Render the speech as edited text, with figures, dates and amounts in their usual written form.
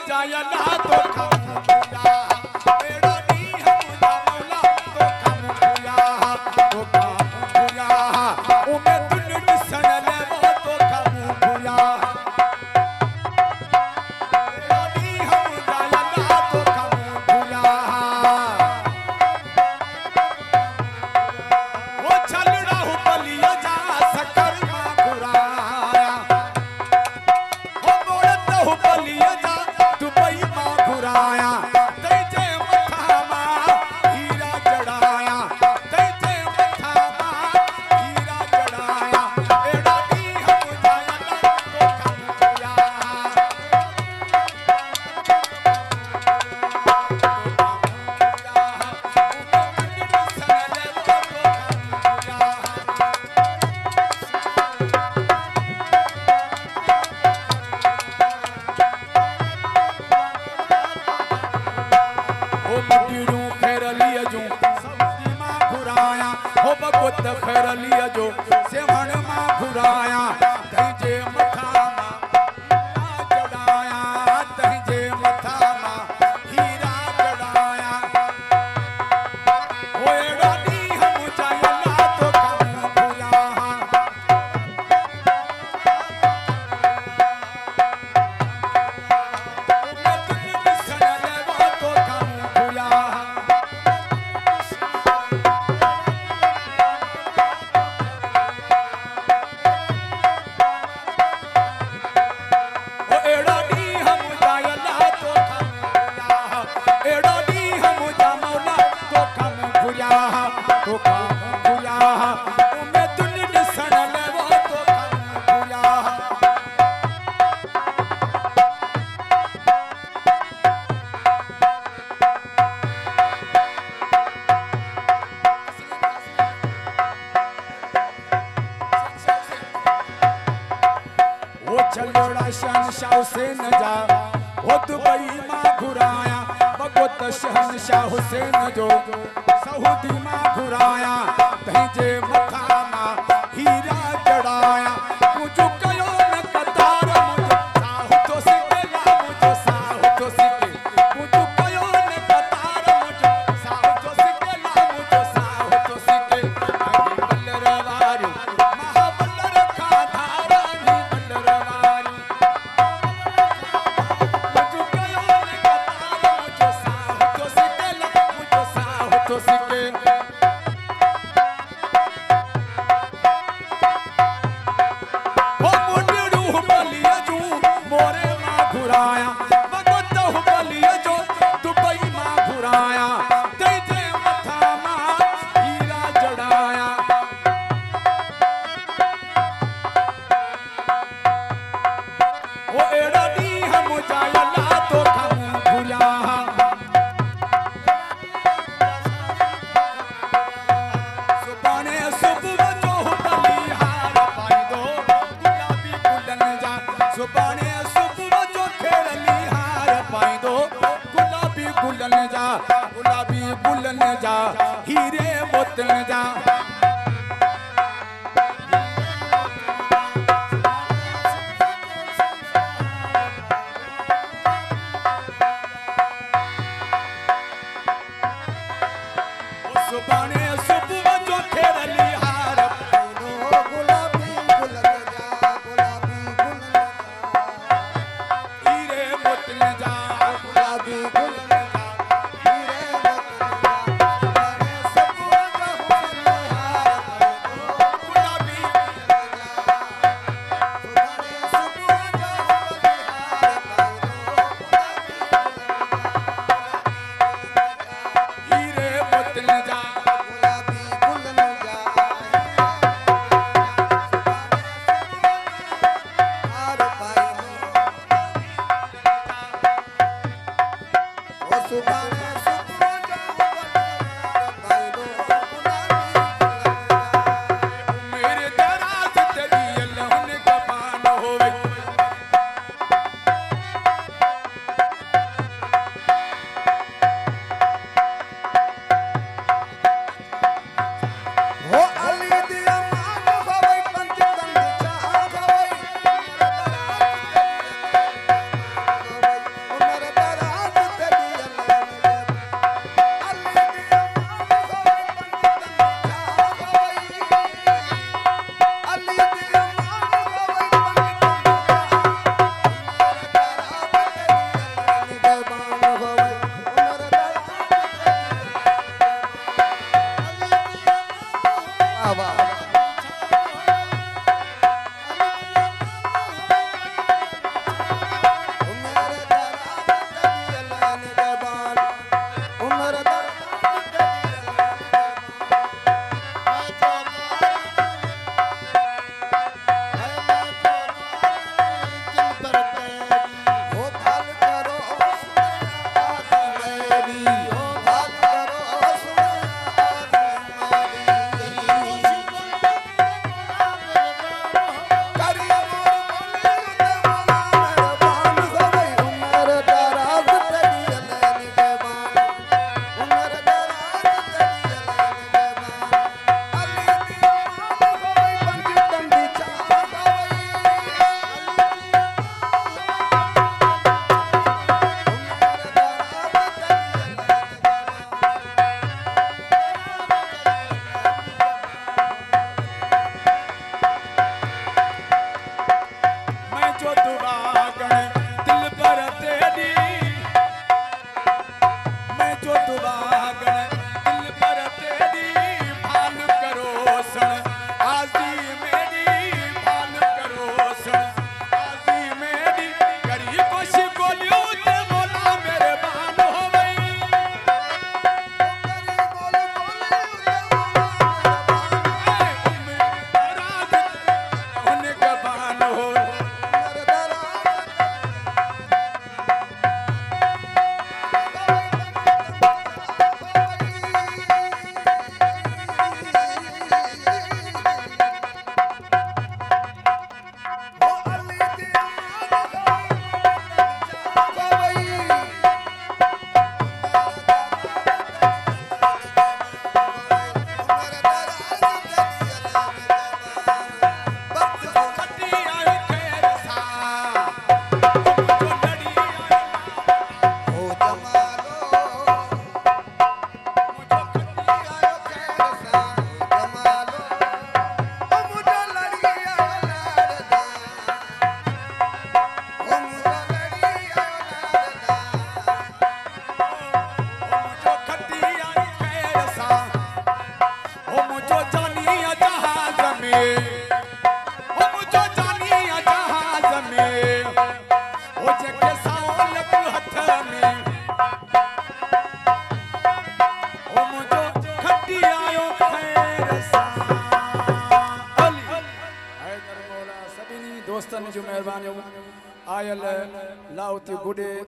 जायला तो कम भुया एड़ा दी हम जा मौला तो कम भुया तो कम भुया उमे दुन दिसन ले वो तो कम भुया एड़ा दी हम जायला तो कम भुया वो चलड़ा हो बलिया जा सकर मां घुराया हो मोड़त हो बलिया जा दुबई मां घुराया ते जे मथा मां हीरा चढ़ाया ते जे मथा मां हीरा चढ़ाया एड़ा दी हम जायला तो कम भुया खैर लिया जो सेवण मां घुराया तंहिंजे मथा मां चढ़ाया तंहिंजे मथा मां हीरा चढ़ाया ओ एड़ा दी हम जायला तो कम भुया उमे दुन दिसन ले वो तो कम भुया तो कम भुया उमे दुन दिसन ले वो तो कम भुया वो चलड़ा शहनशाह हुसैन जा वो दुबई मां घुराया भगवत शहनशाह हुसैन जो सऊदी मां घुराया तंहिंजे मथा मां हीरा चढ़ाया मुझो कयो न कतार मुझो साहु तो सिकेला मुझो साहु तो सिके मुझो कयो न कतार मुझो साहु तो सिकेला मुझो साहु तो सिके बल्लर वारी महाबल्लर का धारा नी बल्लर वारी मुझो कयो न कतार मुझो साहु तो सिकेला मुझो साहु तो सिके हो मुंडरू बलिया जू मोरे मां घुराया भगवत हो बलिया जो दुबई मां घुराया तेजे मथा मां हीरा चढ़ाया ओ एड़ा दी हम जायला तो कम भुया सुबाने सुबह जो बलिहार पाई दो गुलाबी गुलन जा सुबाने सुबह जो खेरली हार पाई दो गुलाबी गुलन जा हीरे मोतन जा सुबाने सुबह जो खेरली हार पाई दो गुलाबी गुलन जा हीरे मोतन जा गुलाबी गुलन जा हीरे मोतन जा सुबह जो खेरली हार पाई दो गुलाबी गुलन जा सुबाने सुबह जो हीरे मोतन जा मेरे दराज तेरी अल्लाह ने कबान होवे हो अली दिया मान होवे पंचतन चाह होवे उमर में ओ मुझो खटी आयो खैर सा अली हैदर मौला सभिनी दोस्तन जो मेहरबानियों आयल लाउती गुडे